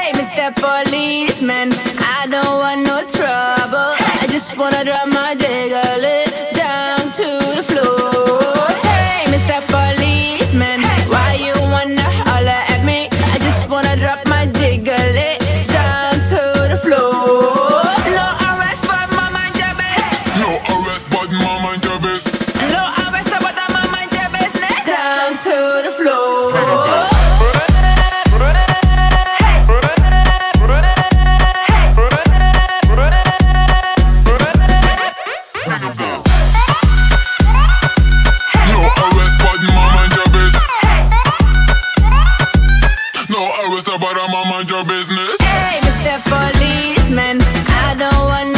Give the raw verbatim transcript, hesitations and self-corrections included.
Hey, Mister Policeman, I don't want no trouble. I just wanna drop my jiggle it down to the floor. Hey, Mister Policeman, why you wanna holler at me? I just wanna drop my jiggle it down to the floor. No arrest, but my mind your business. No arrest, but my mind your business. No arrest, but my mind your business. Down to the floor. But I'm on mind your business. Hey, Mister Policeman, I don't want